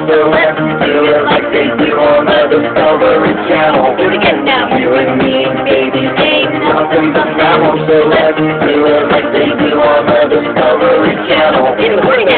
so let's do it like they do on the Discovery Channel. Do it again now. You and me, baby, ain't nothing but mammal, so let's do it like they do on the Discovery Channel.